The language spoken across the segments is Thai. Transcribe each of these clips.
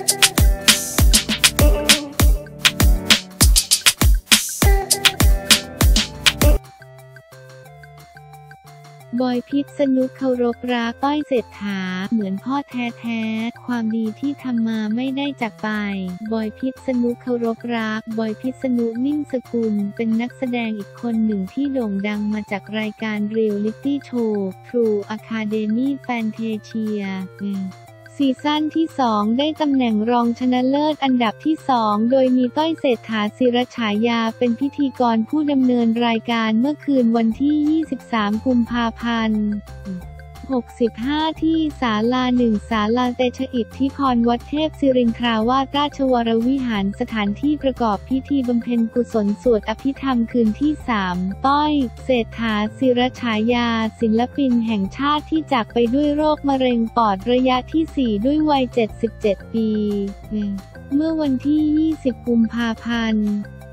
บอย พิษณุเคารพรักต้อยเศรษฐาเหมือนพ่อแท้ๆความดีที่ทำมาไม่ได้จากไปบอย พิษณุเคารพรักบอย พิษณุนิ่มสกุลเป็นนักแสดงอีกคนหนึ่งที่โด่งดังมาจากรายการเรียลลิตี้โชว์ True Academy Fantasiaซีซั่นที่ 2 ได้ตำแหน่งรองชนะเลิศอันดับที่ 2 โดยมีต้อยเศรษฐาศิรฉายาเป็นพิธีกรผู้ดำเนินรายการเมื่อคืนวันที่ 23 กุมภาพันธ์ 65 ที่ศาลา 1 ศาลาเตชะอิทธิพรวัดเทพศิรินทราวาสราชวรวิหารสถานที่ประกอบพิธีบำเพ็ญกุศลสวดอภิธรรมคืนที่ 3 ต้อยเศรษฐาศิรฉายาศิลปินแห่งชาติที่จากไปด้วยโรคมะเร็งปอดระยะที่ 4 ด้วยวัย 77 ปีเมื่อวันที่ 20 กุมภาพันธ์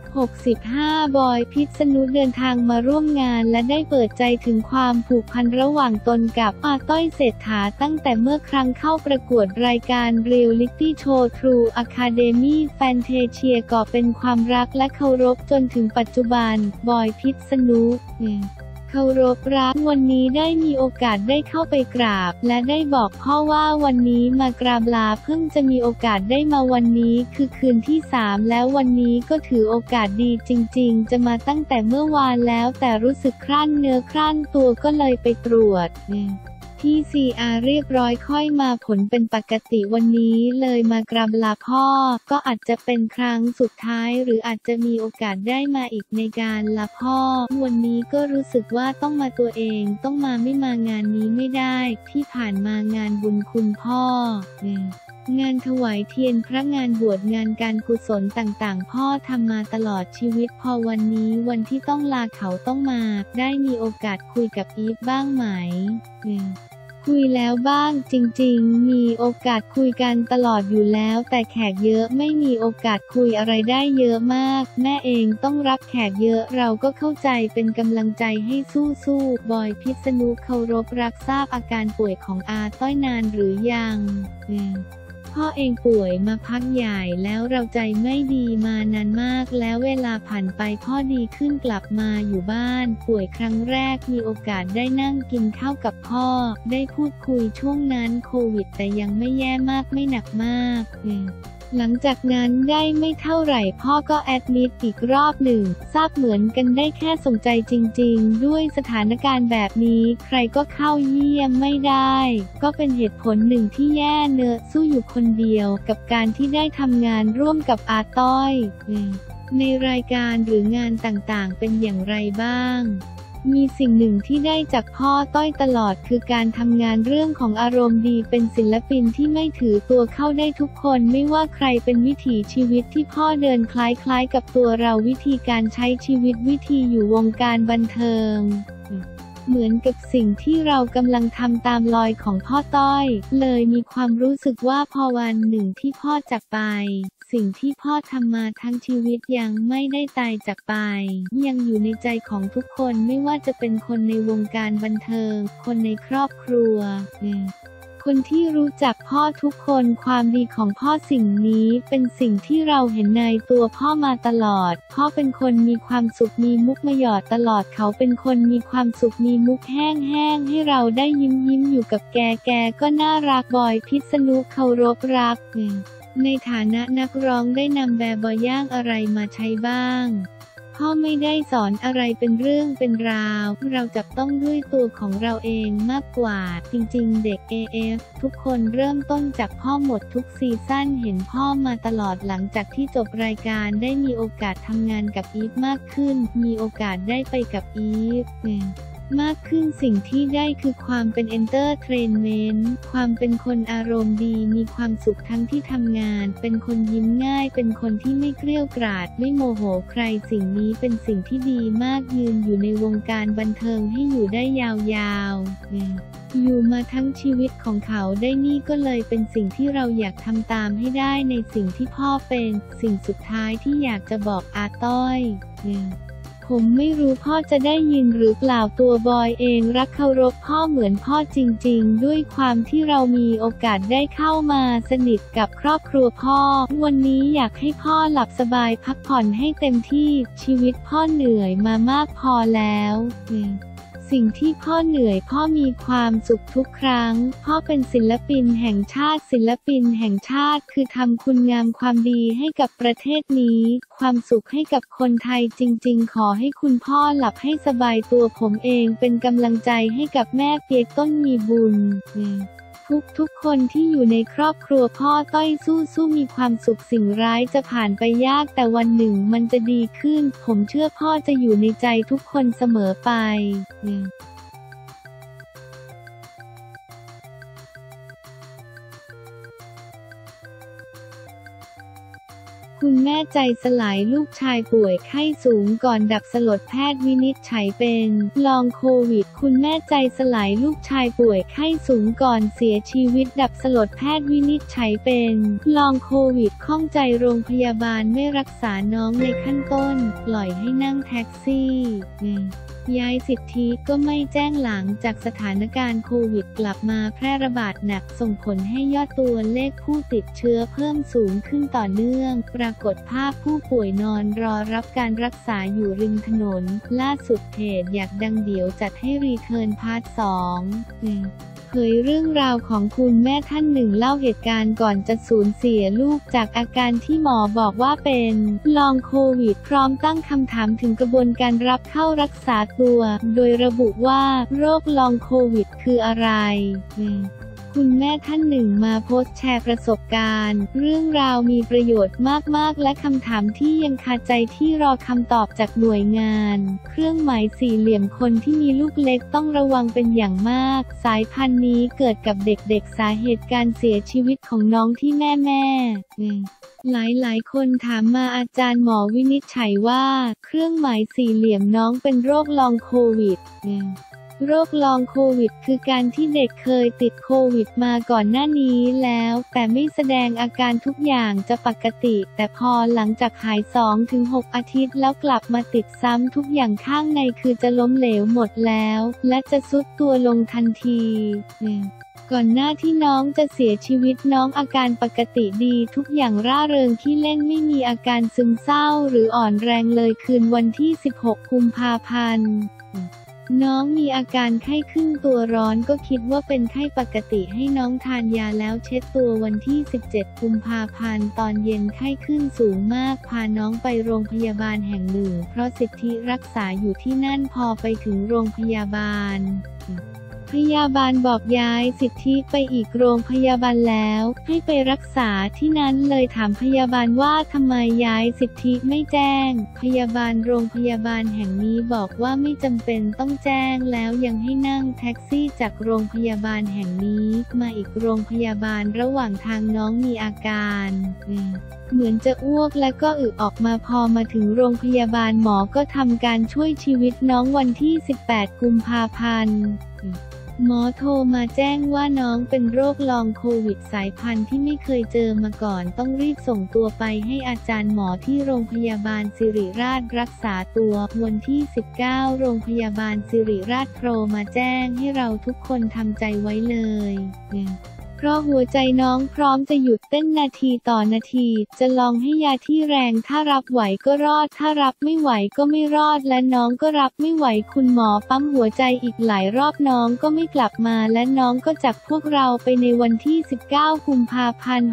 65 บอย พิษณุเดินทางมาร่วมงานและได้เปิดใจถึงความผูกพันระหว่างตนกับอาต้อยเศรษฐาตั้งแต่เมื่อครั้งเข้าประกวดรายการเรียลลิตี้โชว์ True Academy Fantasia ก่อเป็นความรักและเคารพจนถึงปัจจุบันบอย พิษณุเคารพรักวันนี้ได้มีโอกาสได้เข้าไปกราบและได้บอกพ่อว่าวันนี้มากราบลาเพิ่งจะมีโอกาสได้มาวันนี้คือคืนที่ 3แล้ววันนี้ก็ถือโอกาสดีจริงๆจะมาตั้งแต่เมื่อวานแล้วแต่รู้สึกครั่นเนื้อครั่นตัวก็เลยไปตรวจที่CRเรียบร้อยค่อยมาผลเป็นปกติวันนี้เลยมากราบลาพ่อก็อาจจะเป็นครั้งสุดท้ายหรืออาจจะมีโอกาสได้มาอีกในการลาพ่อวันนี้ก็รู้สึกว่าต้องมาตัวเองต้องมาไม่มางานนี้ไม่ได้ที่ผ่านมางานบุญคุณพ่องานถวายเทียนพระงานบวชงานการกุศลต่างๆพ่อทำมาตลอดชีวิตพอวันนี้วันที่ต้องลาเขาต้องมาได้มีโอกาสคุยกับอีฟบ้างไหมคุยแล้วบ้างจริงๆมีโอกาสคุยกันตลอดอยู่แล้วแต่แขกเยอะไม่มีโอกาสคุยอะไรได้เยอะมากแม่เองต้องรับแขกเยอะเราก็เข้าใจเป็นกำลังใจให้สู้ๆบอย พิษณุเคารพรักทราบอาการป่วยของอาต้อยนานหรือยังพ่อเองป่วยมาพักใหญ่แล้วเราใจไม่ดีมานานมากแล้วเวลาผ่านไปพ่อดีขึ้นกลับมาอยู่บ้านป่วยครั้งแรกมีโอกาสได้นั่งกินข้าวกับพ่อได้พูดคุยช่วงนั้นโควิดแต่ยังไม่แย่มากไม่หนักมากหลังจากนั้นได้ไม่เท่าไหร่พ่อก็แอดมิดอีกรอบหนึ่งทราบเหมือนกันได้แค่ส่งใจจริงๆด้วยสถานการณ์แบบนี้ใครก็เข้าเยี่ยมไม่ได้ก็เป็นเหตุผลหนึ่งที่แย่เนอะสู้อยู่คนเดียวกับการที่ได้ทำงานร่วมกับอาต้อยในรายการหรืองานต่างๆเป็นอย่างไรบ้างมีสิ่งหนึ่งที่ได้จากพ่อต้อยตลอดคือการทำงานเรื่องของอารมณ์ดีเป็นศิลปินที่ไม่ถือตัวเข้าได้ทุกคนไม่ว่าใครเป็นวิถีชีวิตที่พ่อเดินคล้ายๆกับตัวเราวิธีการใช้ชีวิตวิธีอยู่วงการบันเทิงเหมือนกับสิ่งที่เรากำลังทำตามรอยของพ่อต้อยเลยมีความรู้สึกว่าพอวันหนึ่งที่พ่อจากไปสิ่งที่พ่อทำมาทั้งชีวิตยังไม่ได้ตายจากไปยังอยู่ในใจของทุกคนไม่ว่าจะเป็นคนในวงการบันเทิงคนในครอบครัวคนที่รู้จักพ่อทุกคนความดีของพ่อสิ่งนี้เป็นสิ่งที่เราเห็นในตัวพ่อมาตลอดพ่อเป็นคนมีความสุขมีมุกมาหยอดตลอดเขาเป็นคนมีความสุขมีมุกแห้งๆให้เราได้ยิ้มอยู่กับแกก็น่ารักบอย พิษณุเคารพรักในฐานะนักร้องได้นำแบบย่างอะไรมาใช้บ้างพ่อไม่ได้สอนอะไรเป็นเรื่องเป็นราวเราจับต้องด้วยตัวของเราเองมากกว่าจริงๆเด็ก AF ทุกคนเริ่มต้นจากพ่อหมดทุกซีซั่นเห็นพ่อมาตลอดหลังจากที่จบรายการได้มีโอกาสทำงานกับอีฟมากขึ้นมีโอกาสได้ไปกับอีฟมากขึ้นสิ่งที่ได้คือความเป็นเอนเตอร์เทรนเมนต์ความเป็นคนอารมณ์ดีมีความสุขทั้งที่ทำงานเป็นคนยิ้มง่ายเป็นคนที่ไม่เกรี้ยวกราดไม่โมโหใครสิ่งนี้เป็นสิ่งที่ดีมากยืนอยู่ในวงการบันเทิงให้อยู่ได้ยาวๆอยู่มาทั้งชีวิตของเขาได้นี่ก็เลยเป็นสิ่งที่เราอยากทำตามให้ได้ในสิ่งที่พ่อเป็นสิ่งสุดท้ายที่อยากจะบอกอาต้อยผผมไม่รู้พ่อจะได้ยินหรือเปล่าตัวบอยเองรักเคารพพ่อเหมือนพ่อจริงๆด้วยความที่เรามีโอกาสได้เข้ามาสนิทกับครอบครัวพ่อวันนี้อยากให้พ่อหลับสบายพักผ่อนให้เต็มที่ชีวิตพ่อเหนื่อยมามากพอแล้วสิ่งที่พ่อเหนื่อยพ่อมีความสุขทุกครั้งพ่อเป็นศิลปินแห่งชาติศิลปินแห่งชาติคือทำคุณงามความดีให้กับประเทศนี้ความสุขให้กับคนไทยจริงๆขอให้คุณพ่อหลับให้สบายตัวผมเองเป็นกำลังใจให้กับแม่เปียกต้นมีบุญทุกคนที่อยู่ในครอบครัวพ่อต้อยสู้มีความสุขสิ่งร้ายจะผ่านไปยากแต่วันหนึ่งมันจะดีขึ้นผมเชื่อพ่อจะอยู่ในใจทุกคนเสมอไปคุณแม่ใจสลายลูกชายป่วยไข้สูงก่อนดับสลดแพทย์วินิจฉัยเป็นลองโควิดคุณแม่ใจสลายลูกชายป่วยไข้สูงก่อนเสียชีวิตดับสลดแพทย์วินิจฉัยเป็นลองโควิดข้องใจโรงพยาบาลไม่รักษาน้องในขั้นต้นปล่อยให้นั่งแท็กซี่ยายสิทธิก็ไม่แจ้งหลังจากสถานการณ์โควิดกลับมาแพร่ระบาดหนักส่งผลให้ยอดตัวเลขผู้ติดเชื้อเพิ่มสูงขึ้นต่อเนื่องปรากฏภาพผู้ป่วยนอนรอรับการรักษาอยู่ริมถนนล่าสุดเพจอยากดังเดี๋ยวจัดให้รีเทิร์นพาร์ท 2เผยเรื่องราวของคุณแม่ท่านหนึ่งเล่าเหตุการณ์ก่อนจะสูญเสียลูกจากอาการที่หมอบอกว่าเป็นลองโควิดพร้อมตั้งคำถามถึงกระบวนการรับเข้ารักษาตัวโดยระบุว่าโรคลองโควิดคืออะไรคุณแม่ท่านหนึ่งมาโพสต์แชร์ประสบการณ์เรื่องราวมีประโยชน์มากๆและคำถามที่ยังคาใจที่รอคำตอบจากหน่วยงานเครื่องหมายสี่เหลี่ยมคนที่มีลูกเล็กต้องระวังเป็นอย่างมากสายพันธุ์นี้เกิดกับเด็กๆสาเหตุการเสียชีวิตของน้องที่แม่หลายคนถามมาอาจารย์หมอวินิจฉัยว่าเครื่องหมายสี่เหลี่ยมน้องเป็นโรคลองโควิดโรคลองโควิดคือการที่เด็กเคยติดโควิดมาก่อนหน้านี้แล้วแต่ไม่แสดงอาการทุกอย่างจะปกติแต่พอหลังจากหาย 2-6 อาทิตย์แล้วกลับมาติดซ้ำทุกอย่างข้างในคือจะล้มเหลวหมดแล้วและจะทรุดตัวลงทันทีก่อนหน้าที่น้องจะเสียชีวิตน้องอาการปกติดีทุกอย่างร่าเริงขี้เล่นไม่มีอาการซึมเศร้าหรืออ่อนแรงเลยคืนวันที่ 16 กุมภาพันธ์น้องมีอาการไข้ขึ้นตัวร้อนก็คิดว่าเป็นไข้ปกติให้น้องทานยาแล้วเช็ดตัววันที่ 17 กุมภาพันธ์ตอนเย็นไข้ขึ้นสูงมากพาน้องไปโรงพยาบาลแห่งหนึ่งเพราะสิทธิรักษาอยู่ที่นั่นพอไปถึงโรงพยาบาลพยาบาลบอกย้ายสิทธิไปอีกโรงพยาบาลแล้วให้ไปรักษาที่นั้นเลยถามพยาบาลว่าทำไมย้ายสิทธิไม่แจ้งพยาบาลโรงพยาบาลแห่งนี้บอกว่าไม่จำเป็นต้องแจ้งแล้วยังให้นั่งแท็กซี่จากโรงพยาบาลแห่งนี้มาอีกโรงพยาบาลระหว่างทางน้องมีอาการเหมือนจะอ้วกและก็อึออกมาพอมาถึงโรงพยาบาลหมอก็ทำการช่วยชีวิตน้องวันที่ 18 กุมภาพันธ์หมอโทรมาแจ้งว่าน้องเป็นโรคลองโควิดสายพันธุ์ที่ไม่เคยเจอมาก่อนต้องรีบส่งตัวไปให้อาจารย์หมอที่โรงพยาบาลสิริราชรักษาตัววันที่ 19 โรงพยาบาลสิริราชโทรมาแจ้งให้เราทุกคนทำใจไว้เลยเพราะหัวใจน้องพร้อมจะหยุดเต้นนาทีต่อนาทีจะลองให้ยาที่แรงถ้ารับไหวก็รอดถ้ารับไม่ไหวก็ไม่รอดและน้องก็รับไม่ไหวคุณหมอปั๊มหัวใจอีกหลายรอบน้องก็ไม่กลับมาและน้องก็จากพวกเราไปในวันที่ 19 กุมภาพันธ์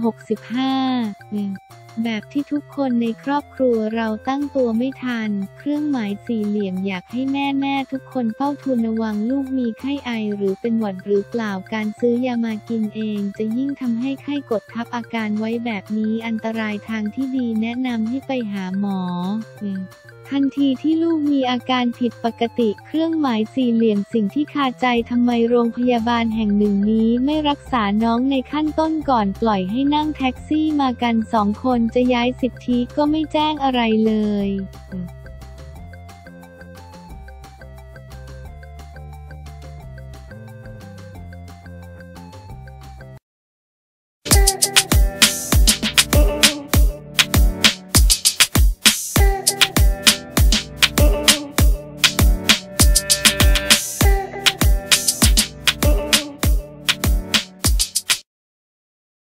65แบบที่ทุกคนในครอบครัวเราตั้งตัวไม่ทันเครื่องหมายสี่เหลี่ยมอยากให้แม่ทุกคนเฝ้าทูลระวังลูกมีไข้ไอหรือเป็นหวัดหรือเปล่าการซื้อยามากินเองจะยิ่งทำให้ไข้กดทับอาการไว้แบบนี้อันตรายทางที่ดีแนะนำให้ไปหาหมอทันทีที่ลูกมีอาการผิดปกติเครื่องหมายสี่เหลี่ยมสิ่งที่คาใจทำไมโรงพยาบาลแห่งหนึ่งนี้ไม่รักษาน้องในขั้นต้นก่อนปล่อยให้นั่งแท็กซี่มากัน2 คนจะย้ายสิทธิก็ไม่แจ้งอะไรเลย